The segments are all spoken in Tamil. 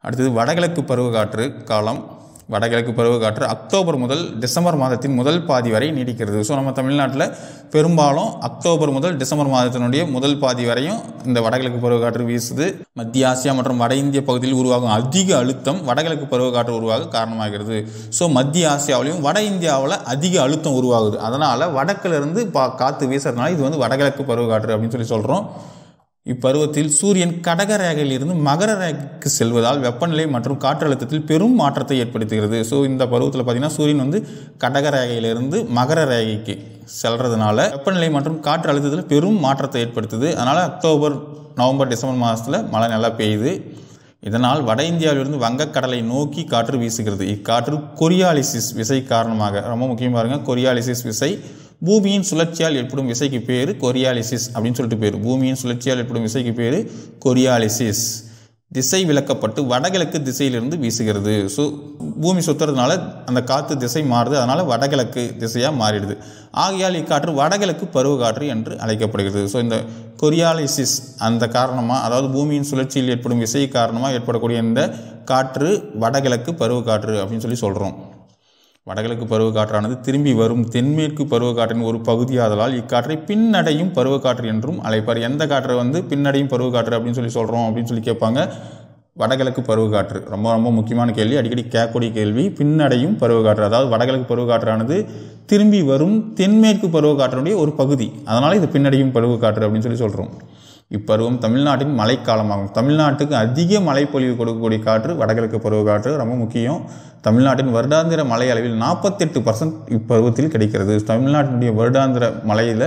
அடுத்தது வடகிழக்கு பருவக்காற்று காலம். வடகிழக்கு பருவக்காற்று அக்டோபர் முதல் டிசம்பர் மாதத்தின் முதல் பாதி வரை நீடிக்கிறது. ஸோ நம்ம தமிழ்நாட்டில் பெரும்பாலும் அக்டோபர் முதல் டிசம்பர் மாதத்தினுடைய முதல் பாதி வரையும் இந்த வடகிழக்கு பருவக்காற்று வீசுது. மத்திய ஆசியா மற்றும் வட இந்திய பகுதியில் உருவாகும் அதிக அழுத்தம் வடகிழக்கு பருவக்காற்று உருவாக காரணமாகிறது. ஸோ மத்திய ஆசியாவிலையும் வட இந்தியாவில் அதிக அழுத்தம் உருவாகுது. அதனால் வடக்கிலிருந்து காற்று வீசுறதுனால இது வந்து வடகிழக்கு பருவக்காற்று அப்படின்னு சொல்லி சொல்கிறோம். இப்பருவத்தில் சூரியன் கடக ரேகையிலிருந்து மகர ரேகைக்கு செல்வதால் வெப்பநிலை மற்றும் காற்றழுத்தத்தில் பெரும் மாற்றத்தை ஏற்படுத்துகிறது. ஸோ இந்த பருவத்தில் பார்த்தீங்கன்னா சூரியன் வந்து கடக ரேகையிலிருந்து மகர ரேகைக்கு செல்றதுனால வெப்பநிலை மற்றும் காற்று அழுத்தத்தில் பெரும் மாற்றத்தை ஏற்படுத்துது. அதனால் அக்டோபர் நவம்பர் டிசம்பர் மாதத்தில் மழை நல்லா பெய்யுது. இதனால் வட இந்தியாவிலிருந்து வங்கக்கடலை நோக்கி காற்று வீசுகிறது. இக்காற்று கொரியாலிசிஸ் விசை காரணமாக, ரொம்ப முக்கியம் பாருங்க, கொரியாலிசிஸ் விசை, பூமியின் சுழற்சியால் ஏற்படும் விசைக்கு பேர் கொரியாலிசிஸ் அப்படின்னு சொல்லிட்டு பேர். பூமியின் சுழற்சியால் ஏற்படும் விசைக்கு பேர் கொரியாலிசிஸ். திசை விலக்கப்பட்டு வடகிழக்கு திசையிலிருந்து வீசுகிறது. ஸோ பூமி சுற்றுறதுனால அந்த காற்று திசை மாறுது, அதனால் வடகிழக்கு திசையாக மாறிடுது. ஆகையால் இக்காற்று வடகிழக்கு பருவக்காற்று என்று அழைக்கப்படுகிறது. ஸோ இந்த கொரியாலிசிஸ் அந்த காரணமாக, அதாவது பூமியின் சுழற்சியில் ஏற்படும் விசை காரணமாக ஏற்படக்கூடிய இந்த காற்று வடகிழக்கு பருவக்காற்று அப்படின்னு சொல்லி சொல்கிறோம். வடகிழக்கு பருவக்காற்றானது திரும்பி வரும் தென்மேற்கு பருவக்காற்றின் ஒரு பகுதியாதலால் இக்காற்றை பின்னடையும் பருவக்காற்று என்றும் அழைப்பார். எந்த காற்றை வந்து பின்னடையும் பருவக்காற்று அப்படின்னு சொல்லி சொல்கிறோம் அப்படின்னு சொல்லி கேட்பாங்க. வடகிழக்கு பருவக்காற்று ரொம்ப ரொம்ப முக்கியமான கேள்வி, அடிக்கடி கேட்கக்கூடிய கேள்வி. பின்னடையும் பருவக்காற்று, அதாவது வடகிழக்கு பருவக்காற்றானது திரும்பி வரும் தென்மேற்கு பருவக்காற்றினுடைய ஒரு பகுதி, அதனால் இது பின்னடையும் பருவக்காற்று அப்படின்னு சொல்லி சொல்கிறோம். இப்பருவம் தமிழ்நாட்டின் மழைக்காலமாகும். தமிழ்நாட்டுக்கு அதிக மழைப்பொழிவு கொடுக்கக்கூடிய காற்று வடகிழக்கு பருவக்காற்று, ரொம்ப முக்கியம். தமிழ்நாட்டின் வருடாந்திர மழை அளவில் 48% இப்பருவத்தில் கிடைக்கிறது. தமிழ்நாட்டினுடைய வருடாந்திர மழையில்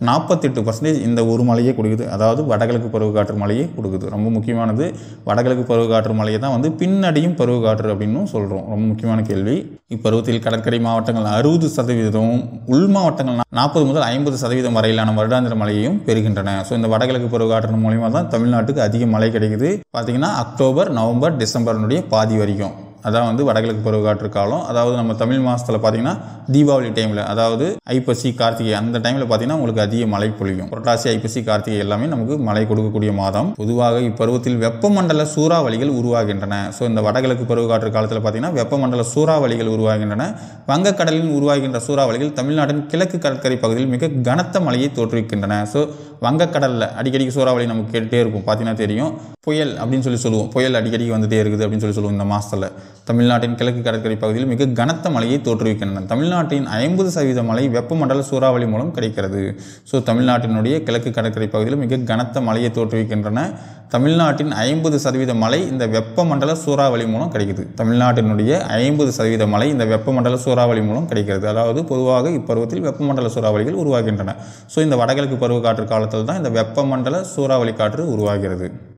48% இந்த ஒரு மழையே கொடுக்குது, அதாவது வடகிழக்கு பருவக்காற்று மழையே கொடுக்குது. ரொம்ப முக்கியமானது. வடகிழக்கு பருவக்காற்று மழையை தான் வந்து பின்னடையும் பருவக்காற்று அப்படின்னு சொல்கிறோம். ரொம்ப முக்கியமான கேள்வி. இப்பருவத்தில் கடற்கரை மாவட்டங்கள் 60%, உள் மாவட்டங்கள் 40 முதல் 50% வரையிலான வருடாந்திர மழையையும் பெறுகின்றன. ஸோ இந்த வடகிழக்கு பருவக்காற்று மூலிமா தான் தமிழ்நாட்டுக்கு அதிக மழை கிடைக்குது. பார்த்தீங்கன்னா அக்டோபர் நவம்பர் டிசம்பர்னுடைய பாதி வரைக்கும் அதான் வந்து வடகிழக்கு பருவக்காற்று காலம். அதாவது நம்ம தமிழ் மாதத்தில் பார்த்தீங்கன்னா தீபாவளி டைமில், அதாவது ஐப்பசி கார்த்திகை அந்த டைமில் பார்த்தீங்கன்னா உங்களுக்கு அதிக மழை பொழியும். புரட்டாசி ஐப்பசி கார்த்திகை எல்லாமே நமக்கு மழை கொடுக்கக்கூடிய மாதம். பொதுவாக இப்பருவத்தில் வெப்பமண்டல சூறாவளிகள் உருவாகின்றன. ஸோ இந்த வடகிழக்கு பருவக்காற்று காலத்தில் பார்த்தீங்கன்னா வெப்பமண்டல சூறாவளிகள் உருவாகின்றன. வங்கக்கடலில் உருவாகின்ற சூறாவளிகள் தமிழ்நாட்டின் கிழக்கு கடற்கரை பகுதியில் மிக கனத்த மழையை தோற்றுவிக்கின்றன. ஸோ வங்கக்கடலில் அடிக்கடி சூறாவளி நமக்கு கேட்டுகிட்டே இருக்கும், பார்த்தீங்கன்னா தெரியும். புயல் அப்படின்னு சொல்லி சொல்லுவோம், புயல் அடிக்கடி வந்துட்டே இருக்குது அப்படின்னு சொல்லி சொல்லுவோம். இந்த மாதத்தில் தமிழ்நாட்டின் கிழக்கு கடற்கரை பகுதியில் மிக கனத்த மழையை தோற்றுவிக்கின்றன. தமிழ்நாட்டின் 50% மழை வெப்பமண்டல சூறாவளி மூலம் கிடைக்கிறது. ஸோ தமிழ்நாட்டினுடைய கிழக்கு கடற்கரை பகுதியில் மிக கனத்த மழையை தோற்றுவிக்கின்றன. தமிழ்நாட்டின் 50% மழை இந்த வெப்பமண்டல சூறாவளி மூலம் கிடைக்குது. தமிழ்நாட்டினுடைய 50% மழை இந்த வெப்பமண்டல சூறாவளி மூலம் கிடைக்கிறது. அதாவது பொதுவாக இப்பருவத்தில் வெப்பமண்டல சூறாவளிகள் உருவாகின்றன. ஸோ இந்த வடகிழக்கு பருவக்காற்று காலத்தில் தான் இந்த வெப்பமண்டல சூறாவளி காற்று உருவாகிறது.